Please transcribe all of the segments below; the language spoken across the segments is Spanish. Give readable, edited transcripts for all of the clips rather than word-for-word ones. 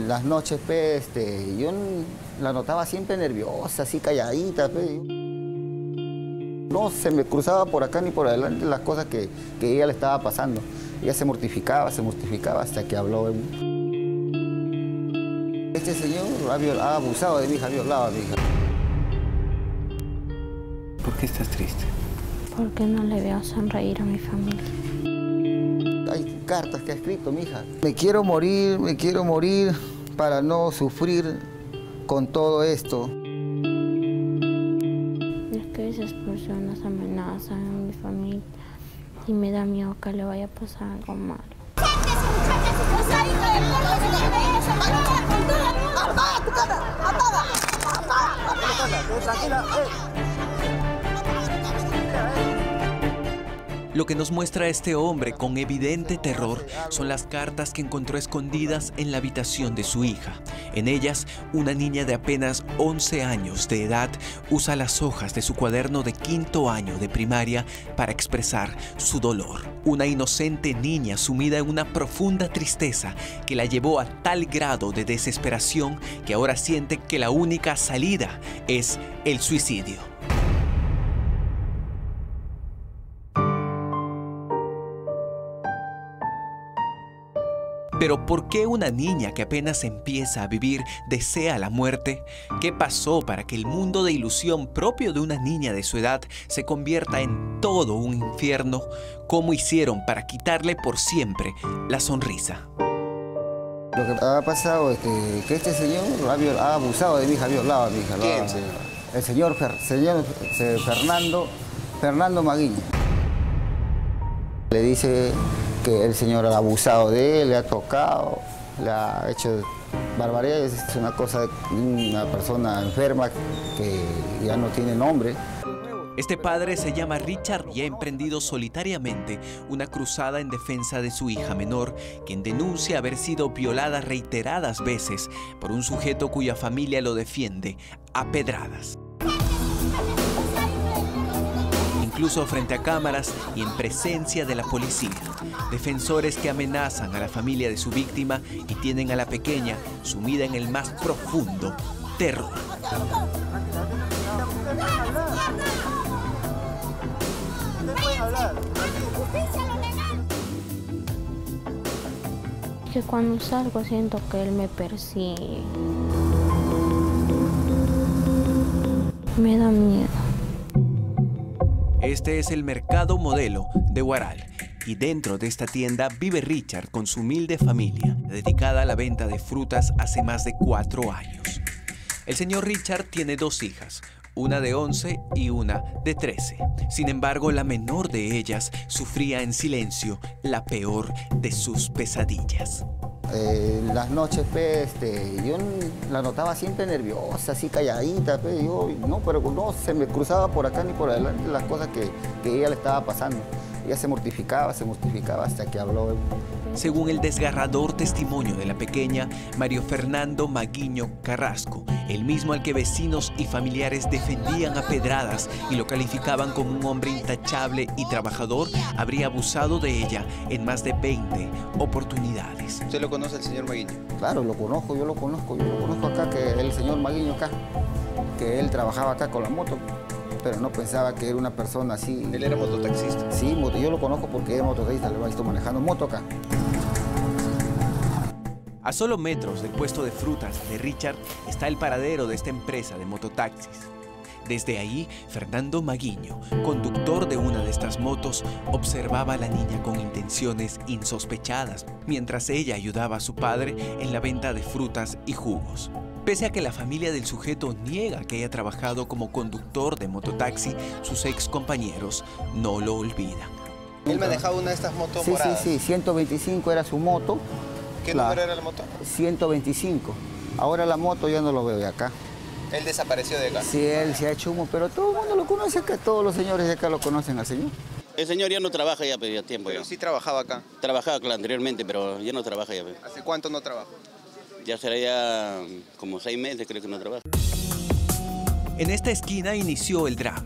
Las noches, yo la notaba siempre nerviosa, así calladita. No se me cruzaba por acá ni por adelante las cosas que ella le estaba pasando. Ella se mortificaba hasta que habló. Este señor ha abusado de mi hija, ha violado a mi hija. ¿Por qué estás triste? Porque no le veo sonreír a mi familia. Hay cartas que ha escrito mi hija. Me quiero morir para no sufrir con todo esto. Es que esas personas amenazan a mi familia y me da miedo que le vaya a pasar algo malo. Lo que nos muestra este hombre con evidente terror son las cartas que encontró escondidas en la habitación de su hija. En ellas, una niña de apenas 11 años de edad usa las hojas de su cuaderno de 5º año de primaria para expresar su dolor. Una inocente niña sumida en una profunda tristeza que la llevó a tal grado de desesperación que ahora siente que la única salida es el suicidio. Pero ¿por qué una niña que apenas empieza a vivir desea la muerte? ¿Qué pasó para que el mundo de ilusión propio de una niña de su edad se convierta en todo un infierno? ¿Cómo hicieron para quitarle por siempre la sonrisa? Lo que ha pasado es que este señor ha abusado de mi hija, ha violado a mi hija. ¿Quién, señor? El señor Fernando Maguiño. Le dice que el señor ha abusado de él, le ha tocado, le ha hecho barbaridades. Es una cosa de una persona enferma que ya no tiene nombre. Este padre se llama Richard y ha emprendido solitariamente una cruzada en defensa de su hija menor, quien denuncia haber sido violada reiteradas veces por un sujeto cuya familia lo defiende a pedradas. Incluso frente a cámaras y en presencia de la policía. Defensores que amenazan a la familia de su víctima y tienen a la pequeña sumida en el más profundo terror. Que cuando salgo siento que él me persigue. Me da miedo. Este es el mercado modelo de Huaral y dentro de esta tienda vive Richard con su humilde familia, dedicada a la venta de frutas hace más de 4 años. El señor Richard tiene 2 hijas, una de 11 y una de 13. Sin embargo, la menor de ellas sufría en silencio la peor de sus pesadillas. Las noches, yo la notaba siempre nerviosa, así calladita, pero no se me cruzaba por acá ni por adelante las cosas que ella le estaba pasando. Ella se mortificaba hasta que habló. Según el desgarrador testimonio de la pequeña, Mario Fernando Maguiño Carrasco, el mismo al que vecinos y familiares defendían a pedradas y lo calificaban como un hombre intachable y trabajador, habría abusado de ella en más de 20 oportunidades. ¿Usted lo conoce, el señor Maguiño? Claro, yo lo conozco acá, que el señor Maguiño acá, que él trabajaba acá con la moto. Pero no pensaba que era una persona así. ¿Él era mototaxista? Sí, yo lo conozco porque es mototaxista, lo he visto manejando moto acá. A solo metros del puesto de frutas de Richard está el paradero de esta empresa de mototaxis. Desde ahí, Fernando Maguiño, conductor de una de estas motos, observaba a la niña con intenciones insospechadas, mientras ella ayudaba a su padre en la venta de frutas y jugos. Pese a que la familia del sujeto niega que haya trabajado como conductor de mototaxi, sus ex compañeros no lo olvidan. ¿Él manejaba una de estas motos sí, moradas? Sí, 125 era su moto. ¿Qué número era la moto? 125. Ahora la moto ya no lo veo de acá. ¿Él desapareció de acá? Sí, él se ha hecho humo, pero todo el mundo lo conoce acá, todos los señores de acá lo conocen al señor. El señor ya no trabaja ya, pero ya tiempo Pero ya. sí trabajaba acá. Trabajaba claro, anteriormente, pero ya no trabaja ya. ¿Hace cuánto no trabaja? Ya será ya como 6 meses creo que no trabaja. En esta esquina inició el drama.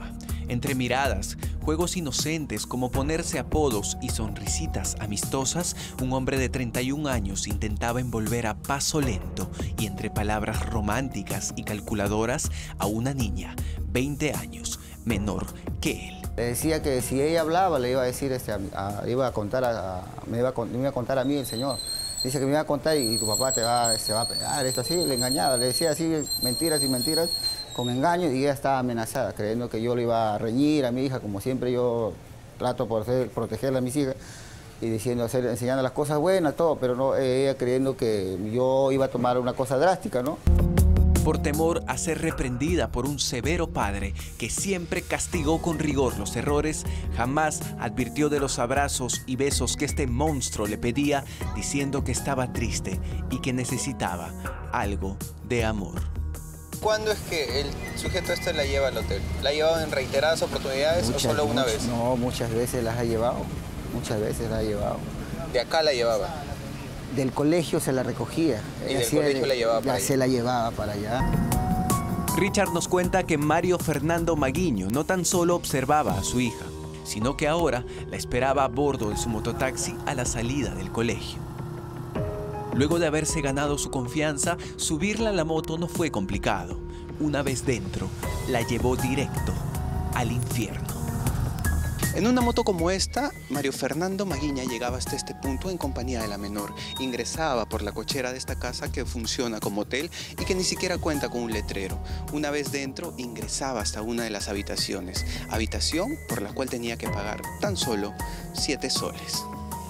Entre miradas, juegos inocentes como ponerse apodos y sonrisitas amistosas, un hombre de 31 años intentaba envolver a paso lento y entre palabras románticas y calculadoras a una niña, 20 años, menor que él. Le decía que si ella hablaba, le iba a decir, me iba a contar a mí el señor. Dice que me iba a contar y tu papá se va a pegar, esto así, le engañaba, le decía así mentiras y mentiras, con engaño, y ella estaba amenazada, creyendo que yo le iba a reñir a mi hija, como siempre yo trato por protegerla a mis hijas, y enseñando las cosas buenas, todo, pero no, ella creyendo que yo iba a tomar una cosa drástica, ¿no? Por temor a ser reprendida por un severo padre que siempre castigó con rigor los errores, jamás advirtió de los abrazos y besos que este monstruo le pedía, diciendo que estaba triste y que necesitaba algo de amor. ¿Cuándo es que el sujeto este la lleva al hotel? ¿La ha llevado en reiteradas oportunidades o solo una vez? No, muchas veces las ha llevado, muchas veces la ha llevado. ¿De acá la llevaba? Del colegio se la recogía. ¿Y del colegio la llevaba para allá? Se la llevaba para allá. Richard nos cuenta que Mario Fernando Maguiño no tan solo observaba a su hija, sino que ahora la esperaba a bordo de su mototaxi a la salida del colegio. Luego de haberse ganado su confianza, subirla a la moto no fue complicado. Una vez dentro, la llevó directo al infierno. En una moto como esta, Mario Fernando Maguiña llegaba hasta este punto en compañía de la menor. Ingresaba por la cochera de esta casa que funciona como hotel y que ni siquiera cuenta con un letrero. Una vez dentro, ingresaba hasta una de las habitaciones. Habitación por la cual tenía que pagar tan solo 7 soles.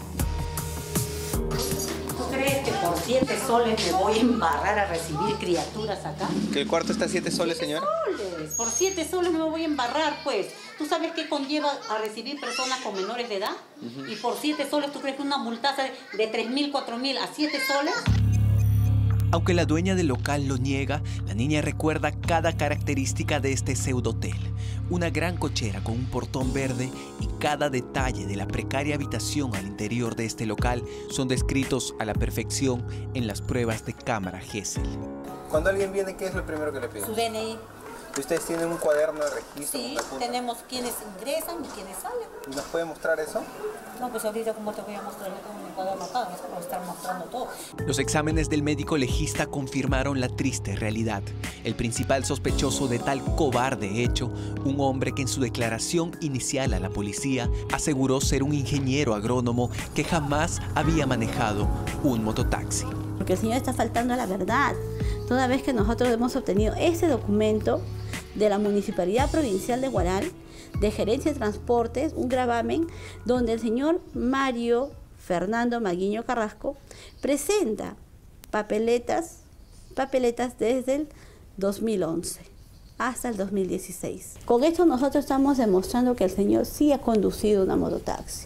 ¿Tú crees que por 7 soles me voy a embarrar a recibir criaturas acá? ¿Que el cuarto está a 7 soles, señora? Soles. Por 7 soles no me voy a embarrar, pues. ¿Tú sabes qué conlleva a recibir personas con menores de edad? Y por 7 soles, ¿tú crees que una multaza de 3.000, 4.000 a 7 soles? Aunque la dueña del local lo niega, la niña recuerda cada característica de este pseudohotel. Una gran cochera con un portón verde y cada detalle de la precaria habitación al interior de este local son descritos a la perfección en las pruebas de cámara Gesell. Cuando alguien viene, ¿qué es lo primero que le piden? Su DNI. ¿Ustedes tienen un cuaderno de registro? Sí, tenemos quienes ingresan y quienes salen. ¿Y nos puede mostrar eso? No, pues ahorita como te voy a mostrar, yo tengo mi cuaderno acá, no te voy a estar mostrando todo. Los exámenes del médico legista confirmaron la triste realidad. El principal sospechoso de tal cobarde hecho, un hombre que en su declaración inicial a la policía aseguró ser un ingeniero agrónomo que jamás había manejado un mototaxi. Porque el señor está faltando a la verdad. Toda vez que nosotros hemos obtenido ese documento de la Municipalidad Provincial de Huaral, de Gerencia de Transportes, un gravamen, donde el señor Mario Fernando Maguiño Carrasco presenta papeletas desde el 2011 hasta el 2016. Con esto nosotros estamos demostrando que el señor sí ha conducido una mototaxi.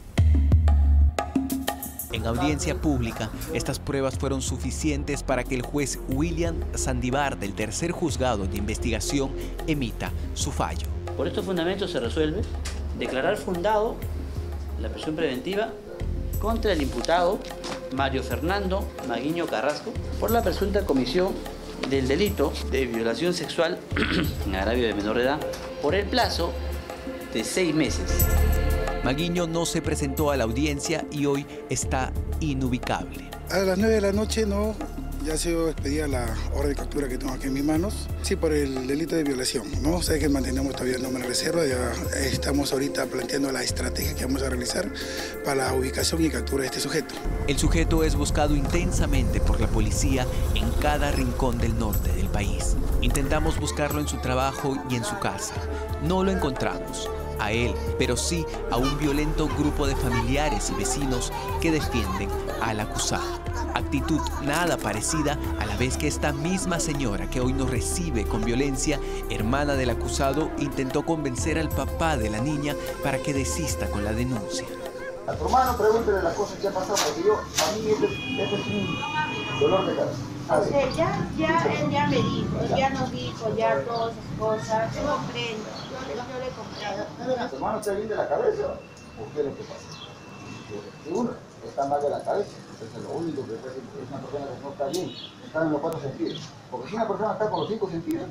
En audiencia pública, estas pruebas fueron suficientes para que el juez William Sandivar del tercer juzgado de investigación emita su fallo. Por estos fundamentos se resuelve declarar fundado la prisión preventiva contra el imputado Mario Fernando Maguiño Carrasco por la presunta comisión del delito de violación sexual en agravio de menor de edad por el plazo de 6 meses. Maguiño no se presentó a la audiencia y hoy está inubicable. A las 9 de la noche ya se expedía la orden de captura que tengo aquí en mis manos. Sí, por el delito de violación, ¿no? O sea que mantenemos todavía el nombre de reserva. Ya estamos ahorita planteando la estrategia que vamos a realizar para la ubicación y captura de este sujeto. El sujeto es buscado intensamente por la policía en cada rincón del norte del país. Intentamos buscarlo en su trabajo y en su casa. No lo encontramos. A él, pero sí a un violento grupo de familiares y vecinos que defienden al acusado. Actitud nada parecida a la vez que esta misma señora que hoy nos recibe con violencia, hermana del acusado, intentó convencer al papá de la niña para que desista con la denuncia. A tu hermano pregúntele las cosas que ha pasado, porque a mí este es un dolor de cabeza. O sea, él ya me dijo, ya nos dijo, ya todas esas cosas, yo comprendo, yo le he comprado. ¿Tu hermano está bien de la cabeza o qué es lo que pasa? Si uno está mal de la cabeza, entonces lo único que es una persona que no está bien, está en los 4 sentidos. Porque si una persona está con los 5 sentidos,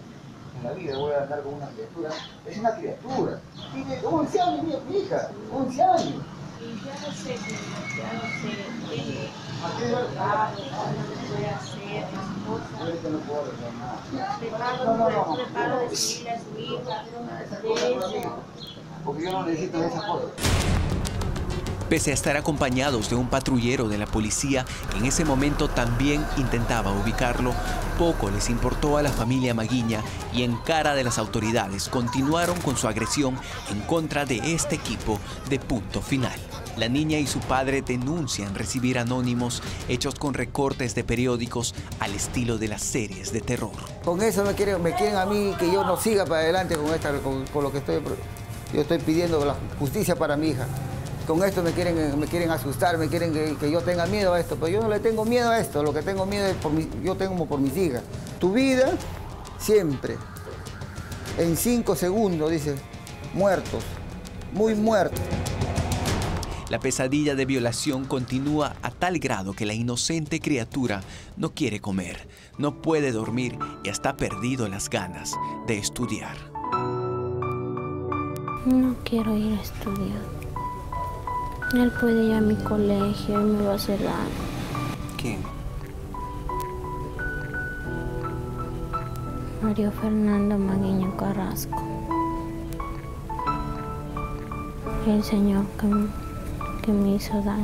en la vida voy a andar con una criatura. Es una criatura. Tiene 11 años, mi hija. 11 años. Y ya no sé, ya no sé. ¿Qué voy a hacer? no puedo hacer nada. Preparo de decirle a su hija, de eso. Porque yo no necesito de esas cosas. Pese a estar acompañados de un patrullero de la policía, que en ese momento también intentaba ubicarlo, poco les importó a la familia Maguiña y en cara de las autoridades continuaron con su agresión en contra de este equipo de Punto Final. La niña y su padre denuncian recibir anónimos hechos con recortes de periódicos al estilo de las series de terror. Con eso me quieren a mí que yo no siga para adelante con lo que yo estoy pidiendo la justicia para mi hija. Con esto me quieren asustar, me quieren que yo tenga miedo a esto, pero yo no le tengo miedo a esto, lo que tengo miedo es yo tengo por mis hijas. Tu vida siempre, en 5 segundos, dice, muertos, muy muertos. La pesadilla de violación continúa a tal grado que la inocente criatura no quiere comer, no puede dormir y hasta ha perdido las ganas de estudiar. No quiero ir a estudiar. Él puede ir a mi colegio y me va a hacer daño. ¿Quién? Mario Fernando Maguiño Carrasco. El señor que me hizo daño.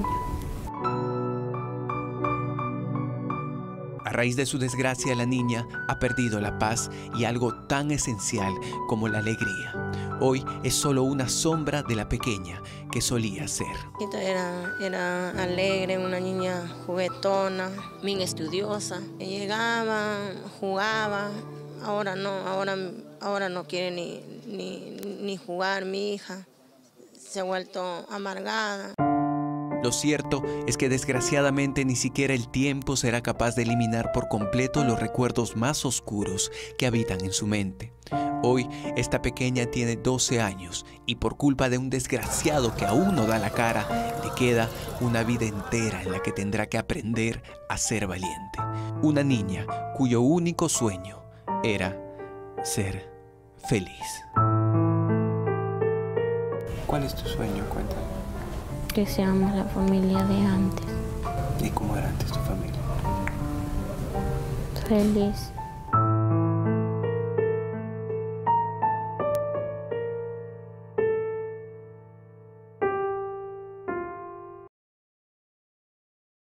A raíz de su desgracia, la niña ha perdido la paz y algo tan esencial como la alegría. Hoy es solo una sombra de la pequeña que solía ser. Era alegre, una niña juguetona, bien estudiosa. Llegaba, jugaba, ahora no quiere ni jugar mi hija. Se ha vuelto amargada. Lo cierto es que desgraciadamente ni siquiera el tiempo será capaz de eliminar por completo los recuerdos más oscuros que habitan en su mente. Hoy esta pequeña tiene 12 años y por culpa de un desgraciado que aún no da la cara, le queda una vida entera en la que tendrá que aprender a ser valiente. Una niña cuyo único sueño era ser feliz. ¿Cuál es tu sueño? Cuéntame. Que seamos la familia de antes. ¿Y cómo era antes tu familia? Feliz.